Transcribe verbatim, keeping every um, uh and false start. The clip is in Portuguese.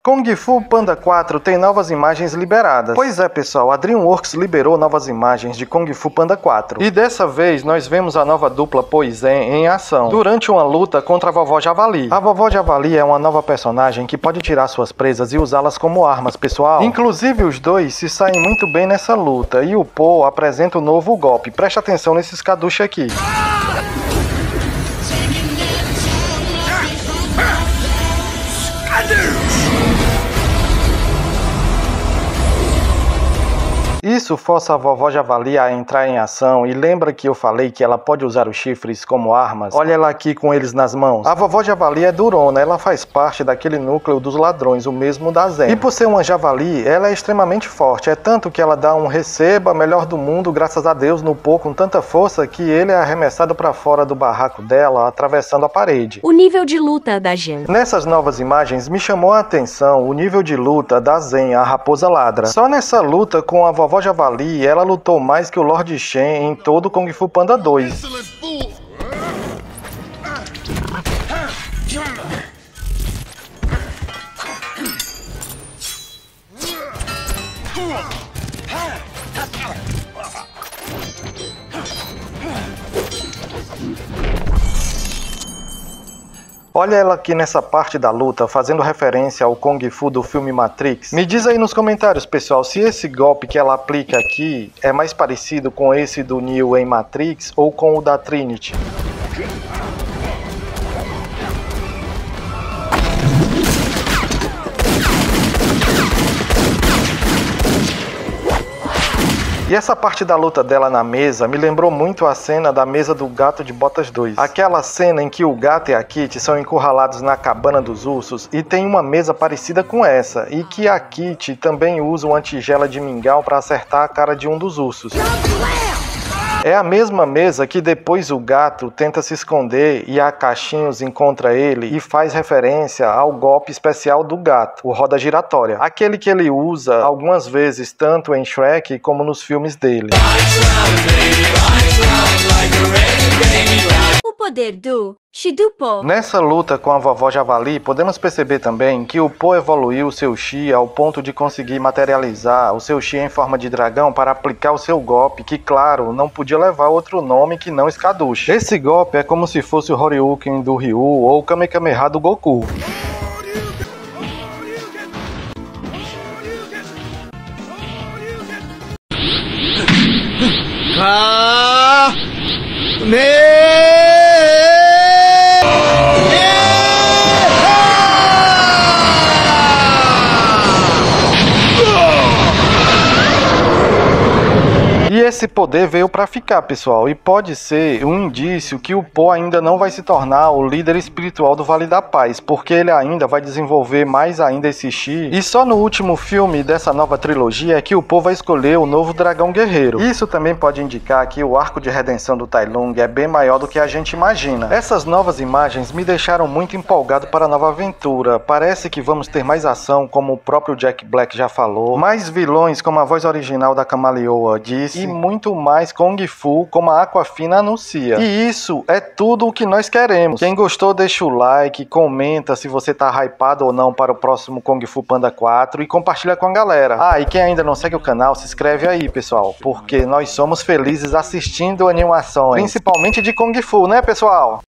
Kung Fu Panda quatro tem novas imagens liberadas. Pois é, pessoal, a DreamWorks liberou novas imagens de Kung Fu Panda quatro. E dessa vez nós vemos a nova dupla Po e Zen em ação, durante uma luta contra a Vovó Javali. A Vovó Javali é uma nova personagem que pode tirar suas presas e usá-las como armas, pessoal. Inclusive os dois se saem muito bem nessa luta, e o Po apresenta o novo golpe. Preste atenção nesses caduche aqui. Isso força a Vovó Javali a entrar em ação, e lembra que eu falei que ela pode usar os chifres como armas? Olha ela aqui com eles nas mãos. A Vovó Javali é durona, ela faz parte daquele núcleo dos ladrões, o mesmo da Zen. E por ser uma javali, ela é extremamente forte, é tanto que ela dá um receba melhor do mundo, graças a Deus, no Po com tanta força que ele é arremessado para fora do barraco dela, atravessando a parede. O nível de luta da Jen. Nessas novas imagens me chamou a atenção o nível de luta da Zen, a raposa ladra. Só nessa luta com a Vovó Javali, ela lutou mais que o Lord Shen em todo Kung Fu Panda dois. Olha ela aqui nessa parte da luta, fazendo referência ao Kung Fu do filme Matrix. Me diz aí nos comentários, pessoal, se esse golpe que ela aplica aqui é mais parecido com esse do Neo em Matrix ou com o da Trinity. E essa parte da luta dela na mesa me lembrou muito a cena da mesa do Gato de Botas dois. Aquela cena em que o gato e a Kitty são encurralados na cabana dos ursos, e tem uma mesa parecida com essa, e que a Kitty também usa uma tigela de mingau para acertar a cara de um dos ursos. É a mesma mesa que depois o gato tenta se esconder e a Caixinhos encontra ele e faz referência ao golpe especial do gato, o roda giratória, aquele que ele usa algumas vezes tanto em Shrek como nos filmes dele. O poder do Shido-Po. Nessa luta com a Vovó Javali, podemos perceber também que o Po evoluiu o seu Chi ao ponto de conseguir materializar o seu Chi em forma de dragão para aplicar o seu golpe, que claro, não podia levar outro nome que não Scaduche. Esse golpe é como se fosse o Horyuken do Ryu ou o Kamehameha do Goku. Ah! Me... E esse poder veio para ficar, pessoal, e pode ser um indício que o Po ainda não vai se tornar o líder espiritual do Vale da Paz, porque ele ainda vai desenvolver mais ainda esse Chi, e só no último filme dessa nova trilogia é que o Po vai escolher o novo dragão guerreiro. Isso também pode indicar que o arco de redenção do Tai Lung é bem maior do que a gente imagina. Essas novas imagens me deixaram muito empolgado para a nova aventura. Parece que vamos ter mais ação, como o próprio Jack Black já falou, mais vilões, como a voz original da Kamaleoa disse, e muito mais Kung Fu, como a Aquafina anuncia. E isso é tudo o que nós queremos. Quem gostou, deixa o like, comenta se você tá hypado ou não para o próximo Kung Fu Panda quatro e compartilha com a galera. Ah, e quem ainda não segue o canal, se inscreve aí, pessoal, porque nós somos felizes assistindo animações, principalmente de Kung Fu, né, pessoal?